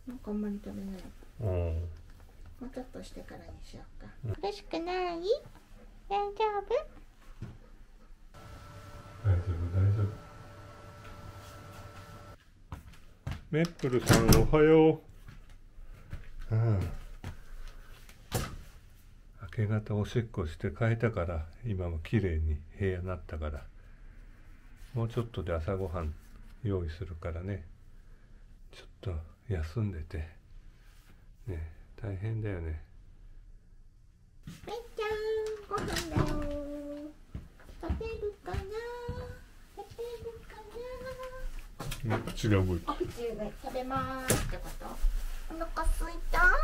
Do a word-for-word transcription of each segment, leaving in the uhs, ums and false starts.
なんかあんまり食べない。 うん。 もうちょっとしてからにしようか。 うん、 苦しくない？大丈夫？ 大丈夫大丈夫。メップルさんおはよう。うん。明け方おしっこして変えたから、今も綺麗に部屋になったから、もうちょっとで朝ごはん用意するからね。ちょっと休んでてね、大変だよね。 めっちゃん、ご飯だよ。食べるかな？食べるかな？ なんか違う動いて。 お口が食べますってこと？お腹すいた？はい。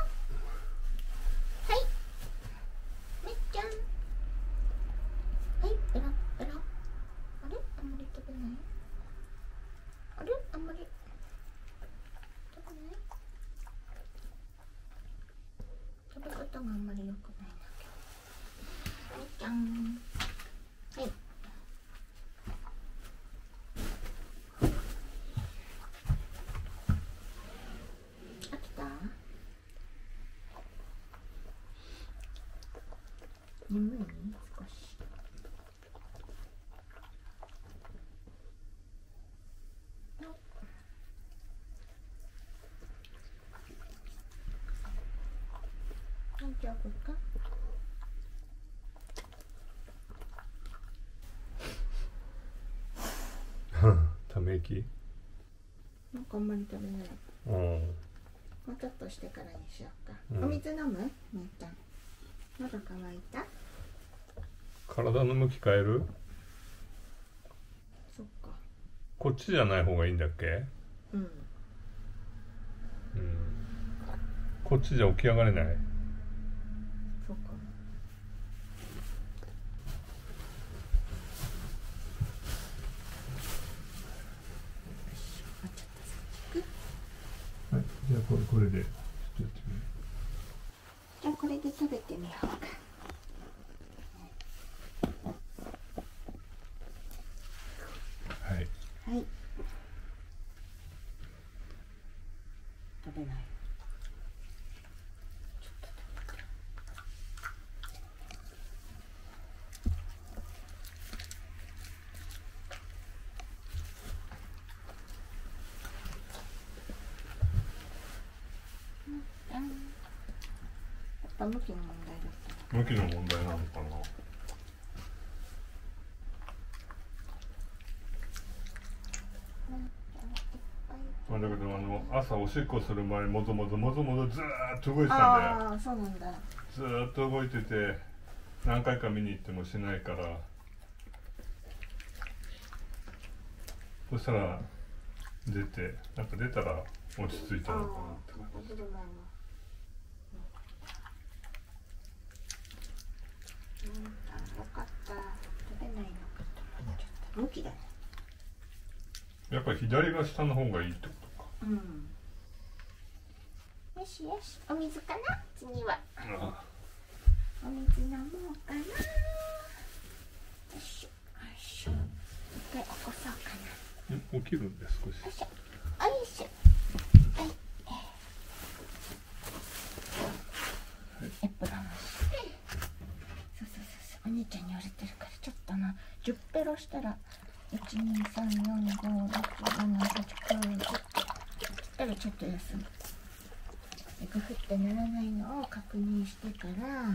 めっちゃん。はい、ペラペラ。あれ？あんまり食べない？あれ？あんまり食べない？食べ方があんまり良くないな、今日。めっちゃん。はい。飽きた？眠い？少し。大丈夫か？ ため息？ なんかあんまり食べない。 うん。 もうちょっとしてからにしようか。うん、お水飲む？めっちゃん。喉乾いた？ 体の向き変える？ そっか。 こっちじゃない方がいいんだっけ？ うん。うん。 こっちじゃ起き上がれない？ そっか。 はい、じゃあこれこれでちょっとやってみる。 じゃあこれで食べてみようか。 はい。 はい。食べない。ちょっと食べて。うん。やっぱ向きの問題だった。 向きの問題なのかな。まあだけどあの朝おしっこする前もぞもぞもぞもぞずーっと動いてたんだよ。 ああ、そうなんだ。 ずーっと動いてて何回か見に行ってもしないから、そしたら出てなんか出たら落ち着いたのかなって感じ。 うん、よかった。食べないのかと思っちゃった。向きだね。 やっぱり左が下の方がいいってことか。 うん。よしよし、お水かな、次は。 ああ、 お水飲もうかな。よいしょ、よいしょ。一回起こそうかな。 ん、起きるんで少し。 よいしょ、よいしょ。はい。エプロンして。そうそうそうそう、お兄ちゃんに言われてるから、ちょっとな、じゅっペロしたら。いち、に、さん、よん、ご、ろく、なな、はち、きゅう、じゅうってしたらちょっと休む。グフってならないのを確認してから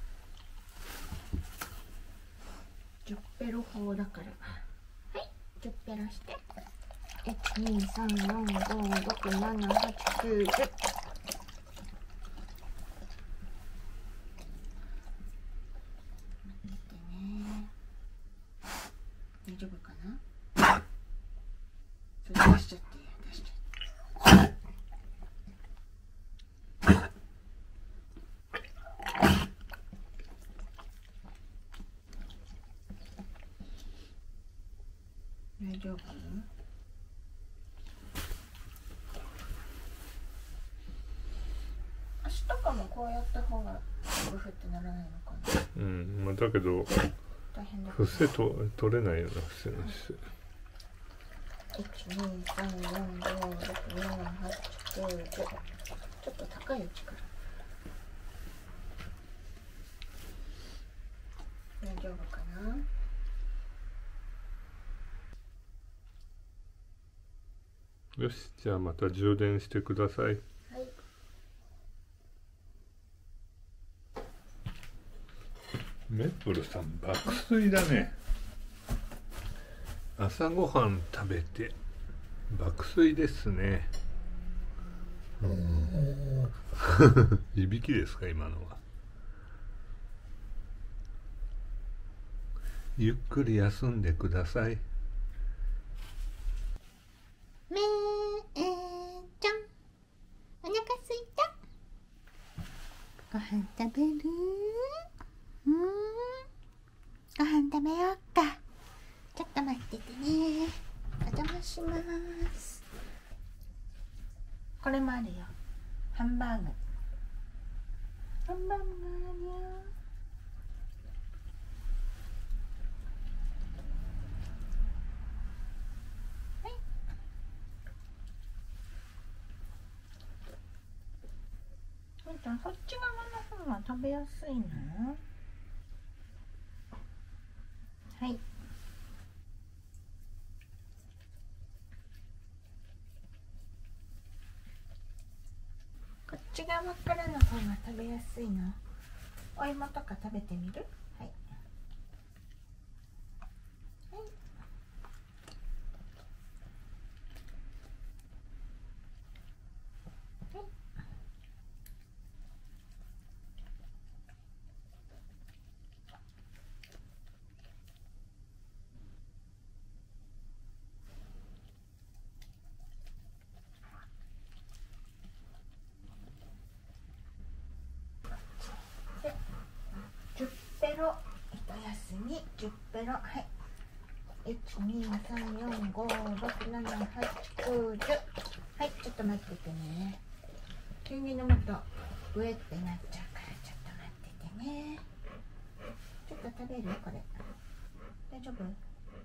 じゅっペロ法だから、はい、じゅっペロして、いち、に、さん、よん、ご、ろく、なな、はち、きゅう、じゅう。大丈夫かな？それ出しちゃって出しちゃって大丈夫？足とかもこうやった方がグフってならないのかな？ うん、まあだけど大変だ。 伏せと取れないような伏せの姿勢。 いちにさんよんごろくななはちきゅうじゅう。ちょっと高い位置から大丈夫かな。 よし、じゃあまた充電してください。 はい。 メップルさん爆睡だね。朝ごはん食べて爆睡ですね。いびきですか今のは。ゆっくり休んでください。 めーちゃん、お腹すいた？ご飯食べる？うーん、ご飯食べようか。ちょっと待っててね。お邪魔します。これもあるよ。ハンバーグ。ハンバーグがあるよ。はい。みーちゃん、そっち側の方が食べやすいの？はい。こっち側からの方が食べやすいの。お芋とか食べてみる？はい。はい。はい。で、じゅっペロ、一休み、じゅっペロ、はい。いち、に、さん、よん、ご、ろく、なな、はち、きゅう、じゅう。はい、ちょっと待っててね。急に飲むと、上ってなっちゃうから、ちょっと待っててね。ちょっと食べる？これ。大丈夫？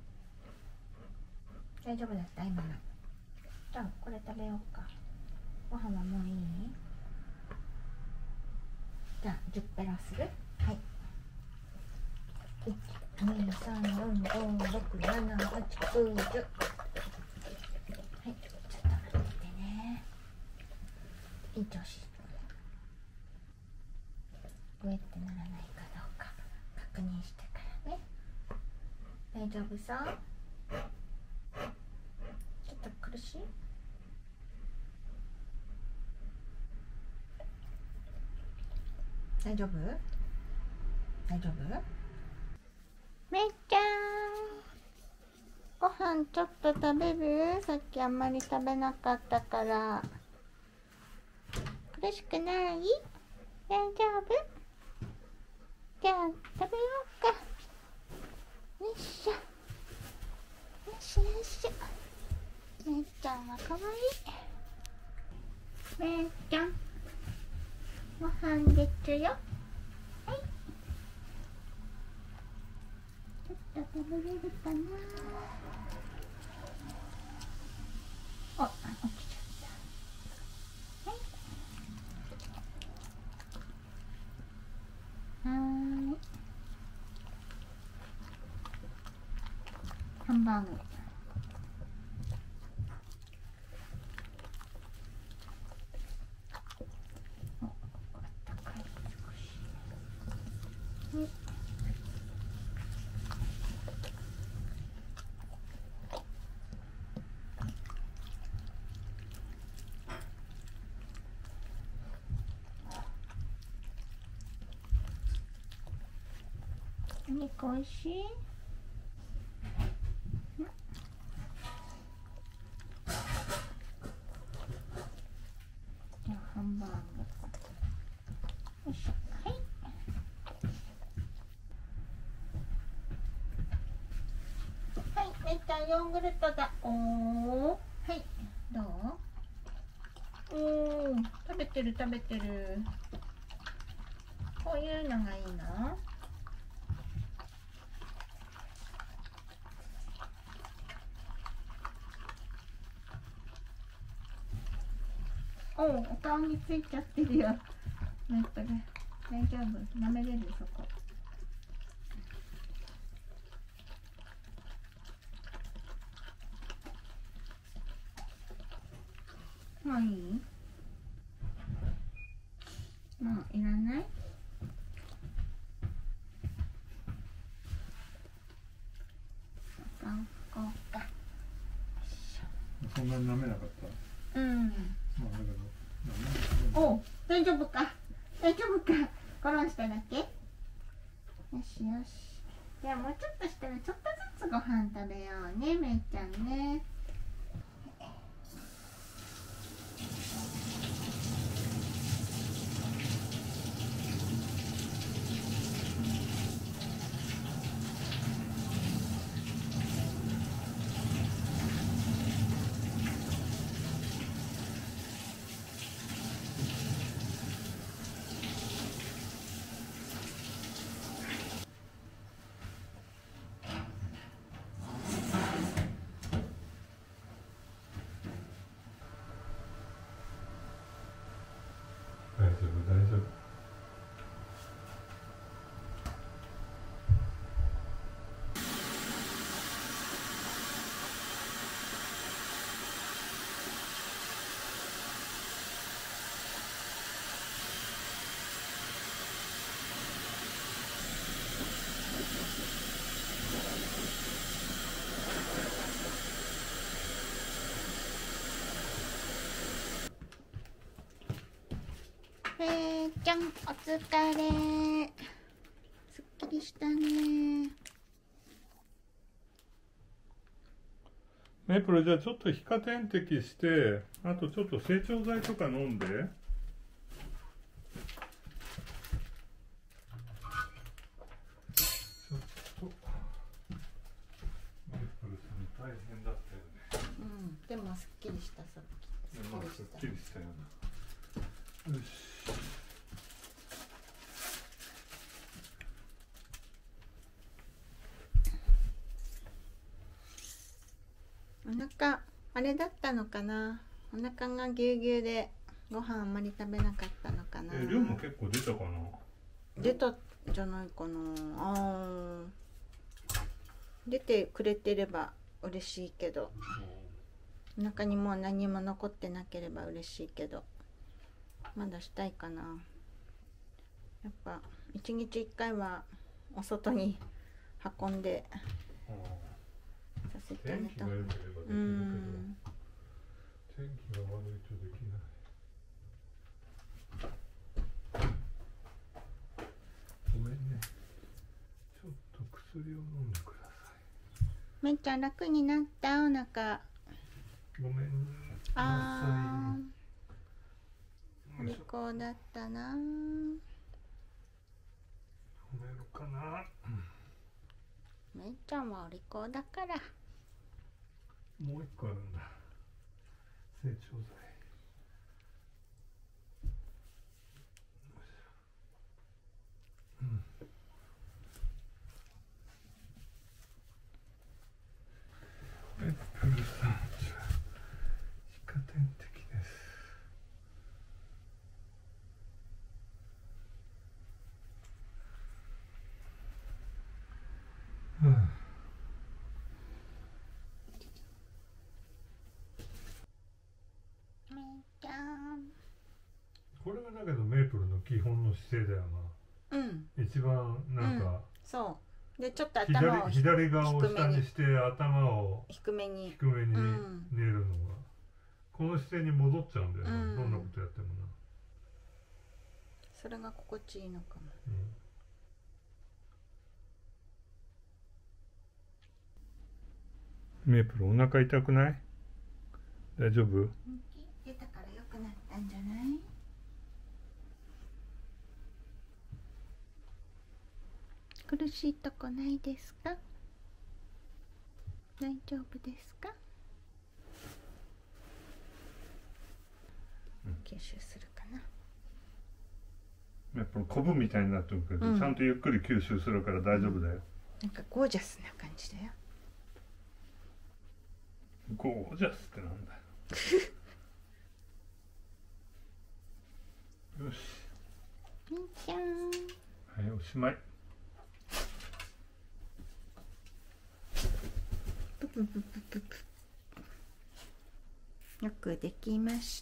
大丈夫だった今の。じゃあ、これ食べようか。ご飯はもういい？じゃあ、じゅっペロする？はい。いち、に、さん、よん、ご、ろく、なな、はち、きゅう、じゅう。はい、ちょっと待っててね。いい調子。上ってならないかどうか確認してからね。大丈夫そう？ちょっと苦しい？大丈夫？大丈夫？めいちゃん、ご飯ちょっと食べる？さっきあんまり食べなかったから。苦しくない？大丈夫？じゃあ食べようか。よいしょ。よいしょよいしょ。めいちゃんはかわいい。めいちゃん、ご飯でちゅよ。はい。ちょっと食べれるかな。あ、落ちちゃった。はい。はーい。ハンバーグ。お、ここ高い少し。はい。お肉おいしい？じゃあハンバーグ。よいしょ。はい。はい、めいちゃんヨーグルトだ。おー。はい。どう？おー、食べてる食べてる。こういうのがいいの？ おう、お顔についちゃってるよ。メープル大丈夫、舐めれるそこ。もういい？もういらない？お顔拭こうか。 そんなに舐めなかった。 うん。 まあだけど。 おう、大丈夫か。大丈夫か。転んしただけ。よしよし。じゃあもうちょっとしたらちょっとずつご飯食べようね、めいちゃんね。 大丈夫大丈夫。 めいちゃん、お疲れ。すっきりしたね。 メープル、じゃあちょっと皮下点滴して、あとちょっと整腸剤とか飲んで。ちょっとメープルさん大変だったよね。 うん、でもすっきりした、さっき。 まあすっきりしたよな。よし。 お腹あれだったのかな。お腹がぎゅうぎゅうでご飯あんまり食べなかったのかな。 え、量も結構出たかな。 出たんじゃないかな。あー、出てくれてれば嬉しいけど、お腹にもう何も残ってなければ嬉しいけど、まだしたいかな。やっぱ一日一回はお外に運んでさせてあげた。 天気が良ければできるけど、 うん、 天気が悪いとできない。ごめんね。ちょっと薬を飲んでください。 めいちゃん楽になった？お腹。 ごめんね。 あー、お利口だったな。 飲めるかな。 めいちゃんはお利口だから。 もう一個あるんだ。整腸剤。うん。メープルさん、じゃあ皮下点滴です。はあ、 めいちゃん。 これがだけどメープルの基本の姿勢だよな。 うん。 一番なんか、 うん、そう。でちょっと頭を左左側を下にして頭を低めに低めに寝るのが、 うん、 この姿勢に戻っちゃうんだよね、 うん、 どんなことやってもな。 それが心地いいのかも。 うん、メープルお腹痛くない？大丈夫？ 出たから良くなったんじゃない？苦しいとこないですか？大丈夫ですか？ うん、 吸収するかな。 やっぱコブみたいになってるけど、うん、ちゃんとゆっくり吸収するから大丈夫だよ。 なんかゴージャスな感じだよ。 ゴージャスってなんだよ。 よし。 みーちゃん。 はい、おしまい。 ぷぷぷぷぷぷ。よくできました。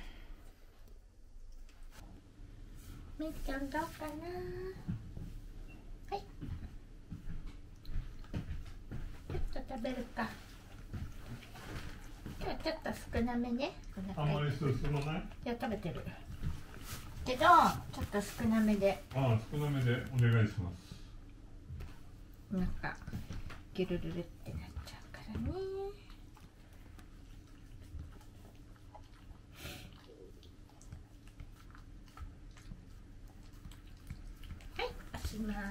みーちゃんどうかな。はい。ちょっと食べるか。今日はちょっと少なめね。 あんまり進まない？ いや食べてる。けどちょっと少なめで。 ああ、少なめでお願いします。 なんかギュルルルってなっちゃうからね。はい、おしまい。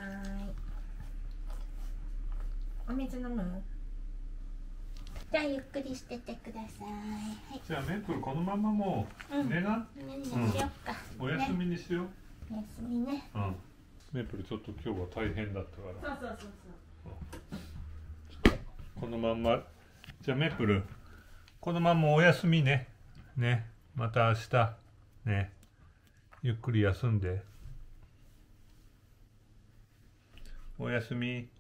お水飲む？じゃあゆっくりしててください。はい。 じゃあメープルこのままもう寝な。 何にしよっか。 お休みにしよう。 お休みね。 うん。メープルちょっと今日は大変だったから。 そうそうそうそう。このまんま。じゃあメープルこのままお休みね。ね。また明日ね。ゆっくり休んで。おやすみ。